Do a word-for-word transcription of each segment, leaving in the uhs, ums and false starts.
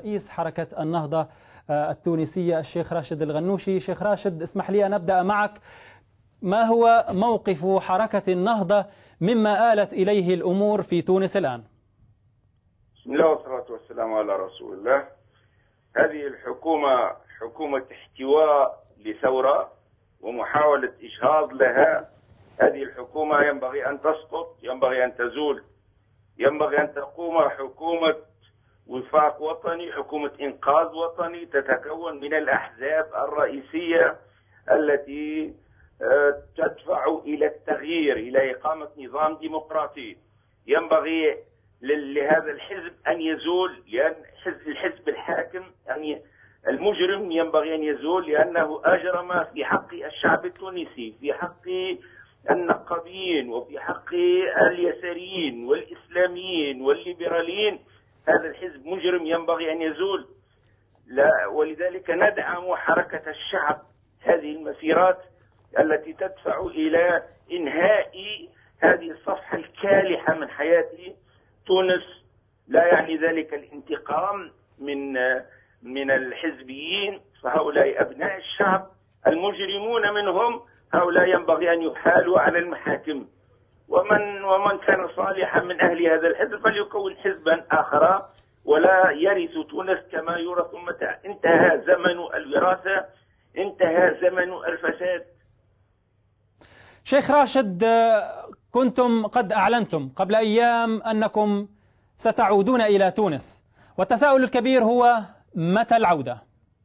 رئيس حركة النهضة التونسية الشيخ راشد الغنوشي. شيخ راشد، اسمح لي أن أبدأ معك. ما هو موقف حركة النهضة مما آلت إليه الأمور في تونس الآن؟ بسم الله والصلاة والسلام على رسول الله. هذه الحكومة حكومة احتواء لثورة ومحاولة إجهاض لها. هذه الحكومة ينبغي أن تسقط، ينبغي أن تزول، ينبغي أن تقوم حكومة وفاق وطني، حكومة إنقاذ وطني تتكون من الأحزاب الرئيسية التي تدفع إلى التغيير، إلى إقامة نظام ديمقراطي. ينبغي لهذا الحزب أن يزول، لأن الحزب الحاكم يعني المجرم ينبغي أن يزول لأنه أجرم في حق الشعب التونسي، في حق النقابيين، وفي حق اليساريين والإسلاميين والليبراليين. هذا الحزب مجرم ينبغي أن يزول. لا، ولذلك ندعم حركة الشعب هذه المسيرات التي تدفع إلى إنهاء هذه الصفحة الكالحة من حياة تونس. لا يعني ذلك الانتقام من من الحزبيين، فهؤلاء أبناء الشعب المجرمون منهم، هؤلاء ينبغي أن يحالوا على المحاكم. ومن ومن كان صالحا من أهل هذا الحزب فليكون حزبا آخر ولا يرث تونس كما يورث المتاع. انتهى زمن الوراثة، انتهى زمن الفساد. شيخ راشد، كنتم قد أعلنتم قبل أيام أنكم ستعودون إلى تونس، والتساؤل الكبير هو متى العودة؟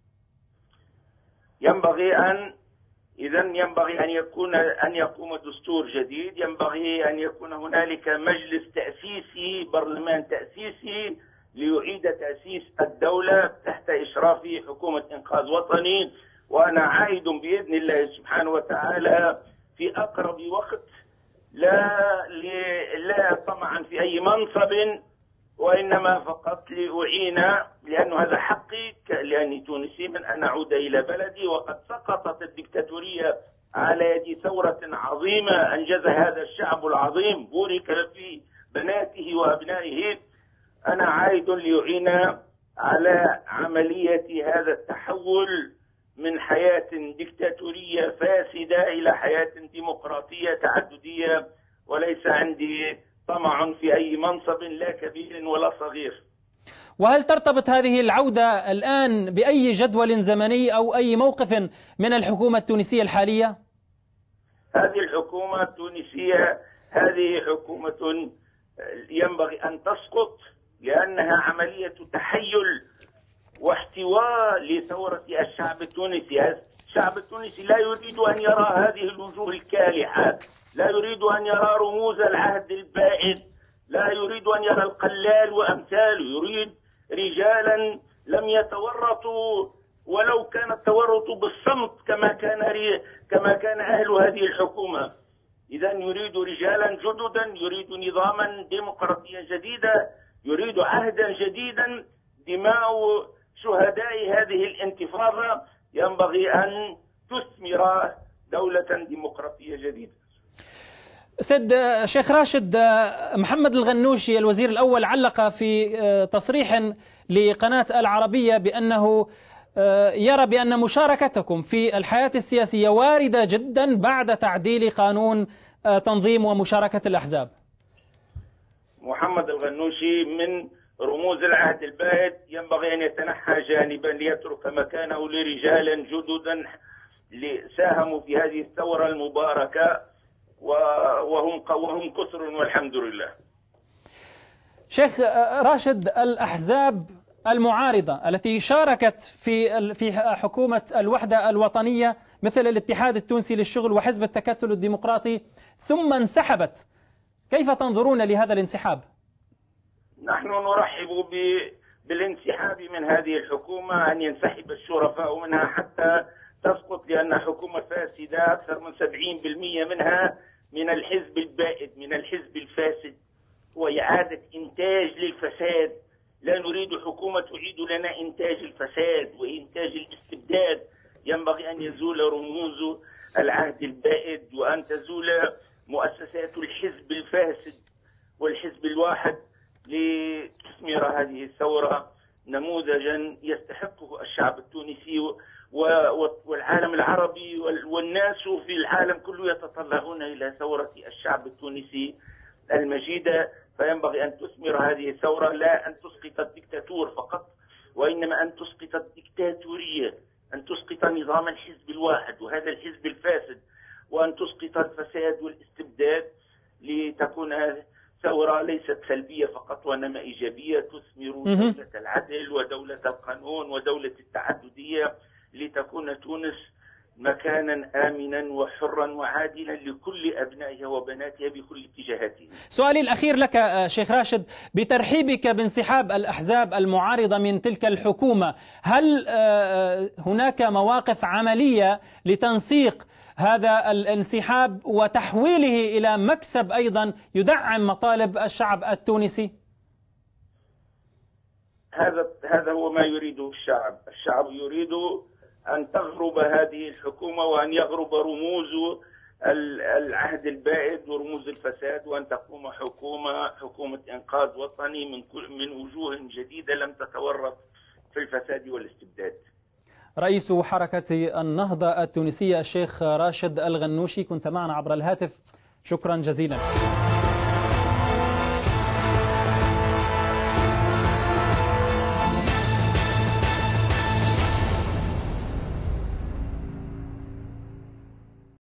ينبغي أن إذا ينبغي أن يكون أن يقوم دستور جديد، ينبغي أن يكون هنالك مجلس تأسيسي، برلمان تأسيسي ليعيد تأسيس الدولة تحت إشراف حكومة إنقاذ وطني. وأنا عائد بإذن الله سبحانه وتعالى في أقرب وقت، لا لا طمعا في أي منصب، وإنما فقط لأعين، لأن هذا حقي لأني تونسي، من أن أعود إلى بلدي. وقد سقطت الدكتاتورية على يد ثورة عظيمة أنجزها هذا الشعب العظيم، بورك في بناته وأبنائه. أنا عائد لأعين على عملية هذا التحول من حياة دكتاتورية فاسدة إلى حياة ديمقراطية تعددية، وليس عندي طمع في أي منصب، لا كبير ولا صغير. وهل ترتبط هذه العودة الآن بأي جدول زمني أو أي موقف من الحكومة التونسية الحالية؟ هذه الحكومة التونسية هذه حكومة ينبغي أن تسقط، لأنها عملية تحيل واحتواء لثورة الشعب التونسي. الشعب التونسي لا يريد أن يرى هذه الوجوه الكالحة، لا يريد أن يرى رموز العهد البائد، لا يريد أن يرى القلال وأمثاله، يريد رجالا لم يتورطوا ولو كان التورط بالصمت كما كان كما كان أهل هذه الحكومة. إذا يريد رجالا جددا، يريد نظاما ديمقراطيا جديدا، يريد عهدا جديدا. دماء شهداء هذه الانتفاضة ينبغي أن تثمر دولة ديمقراطية جديدة. سيد شيخ راشد، محمد الغنوشي الوزير الأول علق في تصريح لقناة العربية بأنه يرى بأن مشاركتكم في الحياة السياسية واردة جدا بعد تعديل قانون تنظيم ومشاركة الأحزاب. محمد الغنوشي من رموز العهد البائد، ينبغي أن يتنحى جانبا ليترك مكانه لرجال جددا ساهموا في هذه الثورة المباركة، وهم وهم كثر والحمد لله. شيخ راشد، الأحزاب المعارضة التي شاركت في في حكومة الوحدة الوطنية مثل الاتحاد التونسي للشغل وحزب التكتل الديمقراطي ثم انسحبت، كيف تنظرون لهذا الانسحاب؟ نحن نرحب بالانسحاب من هذه الحكومة، أن ينسحب الشرفاء منها حتى تسقط، لأن حكومة فاسدة أكثر من سبعين بالمئة منها من الحزب البائد، من الحزب الفاسد، وإعادة إنتاج للفساد. لا نريد حكومة تعيد لنا إنتاج الفساد وإنتاج الاستبداد. ينبغي أن يزول رموز العهد البائد، وأن تزول مؤسسات الحزب الفاسد والحزب الواحد لتثمر هذه الثورة نموذجا يستحقه الشعب التونسي والعالم العربي والناس في العالم كله يتطلعون إلى ثورة الشعب التونسي المجيدة. فينبغي أن تثمر هذه الثورة لا أن تسقط الدكتاتور فقط، وإنما أن تسقط الدكتاتورية، أن تسقط نظام الحزب الواحد وهذا الحزب الفاسد، وأن تسقط الفساد والاستبداد، لتكون ثورة ليست سلبية فقط وإنما إيجابية تثمر دولة العدل ودولة القانون ودولة التعددية، لتكون تونس مكانا آمنا وحرا وعادلا لكل أبنائها وبناتها بكل اتجاهاتهم. سؤالي الأخير لك شيخ راشد، بترحيبك بانسحاب الأحزاب المعارضة من تلك الحكومة، هل هناك مواقف عملية لتنسيق هذا الانسحاب وتحويله إلى مكسب أيضا يدعم مطالب الشعب التونسي؟ هذا هذا هو ما يريده الشعب، الشعب يريد أن تغرب هذه الحكومة وأن يغرب رموز العهد البائد ورموز الفساد، وأن تقوم حكومة حكومة إنقاذ وطني من كل من وجوه جديدة لم تتورط في الفساد والاستبداد. رئيس حركة النهضة التونسية الشيخ راشد الغنوشي كنت معنا عبر الهاتف، شكرا جزيلا.